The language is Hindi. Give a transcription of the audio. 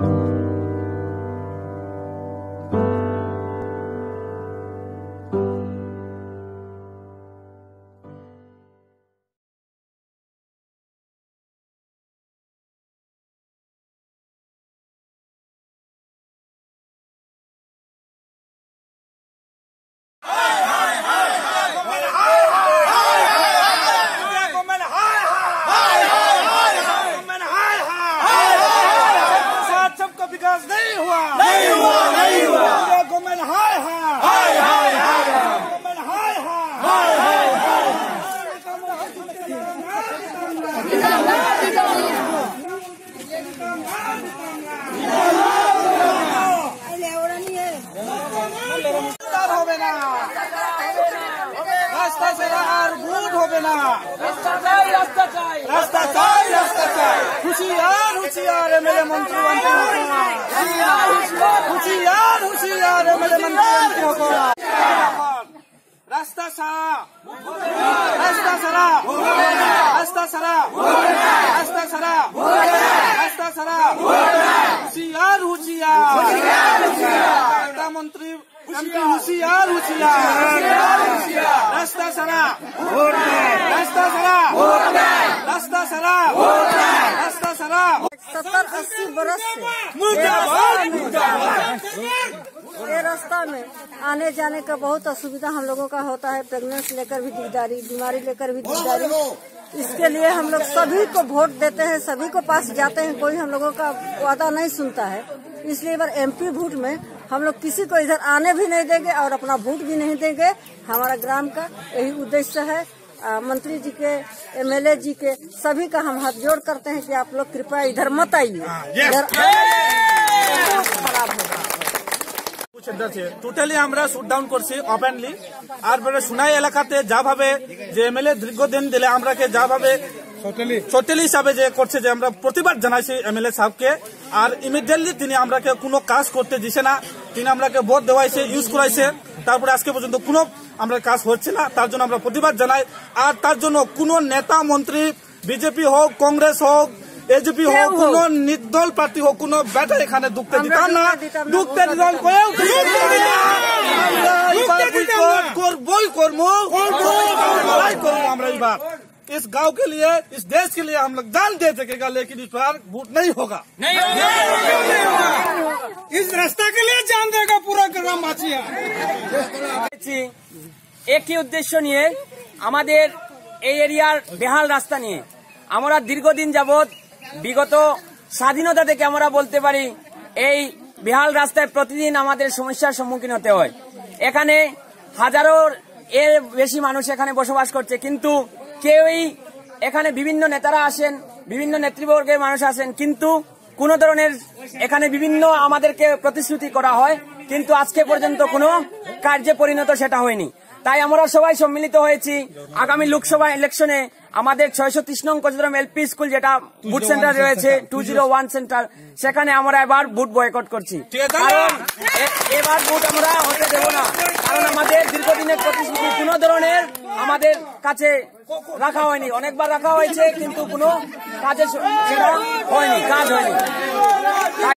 ये रास्ता में आने जाने का बहुत असुविधा हम लोगों का होता है। प्रेगनेंसी लेकर भी दिकदारी, बीमारी लेकर भी दिकदारी। इसके लिए हम लोग सभी को वोट देते हैं, सभी को पास जाते हैं, कोई हम लोगों का वादा नहीं सुनता है। इसलिए बार MP वोट में हम लोग किसी को इधर आने भी नहीं देंगे और अपना वोट भी नहीं देंगे। हमारा ग्राम का यही उद्देश्य है। मंत्री जी के, MLA जी के, सभी का हम हाथ जोड़ करते हैं कि आप लोग कृपया इधर मत आइए। खराब होगा। টোটালি আমরা শুট ডাউন করছি ওপেনলি। আর সোনাই এলাকাতে যা ভাবে যে MLA দীর্ঘদিন দিলে আমরাকে যা ভাবে টোটালি হিসাবে যে করছে যে আমরা প্রতিবাদ জানাইছি MLA সাহেবকে। আর ইমিডিয়েটলি তিনি আমরাকে কোনো কাজ করতে দিছে না। তিনি আমরাকে ভোট দেওয়াইছে, ইউজ করাইছে, তারপরে আজকে পর্যন্ত কোনো আমরা কাজ হচ্ছে না। তার জন্য আমরা প্রতিবাদ জানাই। আর তার জন্য কোনো নেতা মন্ত্রী, বিজেপি হোক, কংগ্রেস হোক, AJP হোক, কোন নির্দল প্রার্থী হোক, কোন ব্যাটা এখানে ঢুকতে দিতাম না। ঢুকতে দিতাম করবই করবো আমরা এবার। इस गांव के लिए, इस देश के लिए हम लोग जान दे सकेगा, लेकिन इस बार वोट नहीं होगा। इस रास्ता के लिए जान देगा पूरा ग्राम बाचिया। एक ही उद्देश्य নিয়ে আমাদের এই এরিয়ার বেহাল রাস্তা নিয়ে আমরা দীর্ঘদিন যাবত বিগত স্বাধীনতা থেকে আমরা বলতে পারি এই বেহাল রাস্তায় প্রতিদিন আমাদের সমস্যার সম্মুখীন হতে হয়। এখানে হাজারোর এর বেশি মানুষ এখানে বসবাস করছে, কিন্তু কেউই এখানে বিভিন্ন নেতারা আসেন, বিভিন্ন নেতৃবর্গের মানুষ আসেন, কিন্তু কোন ধরনের এখানে বিভিন্ন আমাদেরকে প্রতিশ্রুতি করা হয়, কিন্তু আজকে পর্যন্ত কোনো কার্যে পরিণত সেটা হয়নি। তাই আমরা সবাই সম্মিলিত হয়েছি আগামী লোকসভা ইলেকশনে আমাদের 630 নং কচুরাম LP স্কুল যেটা বুথ সেন্টার রয়েছে 201 সেন্টার, সেখানে আমরা এবার বুথ বয়কট করছি। কারণ এবার বুথ আমরা হতে দেব না, কারণ আমাদের দীর্ঘদিনের প্রতিশ্রুতি কোন ধরনের আমাদের কাছে রাখা হয়নি। অনেকবার রাখা হয়েছে কিন্তু কোনো কাজে সেটা হয়নি, কাজ হয়নি।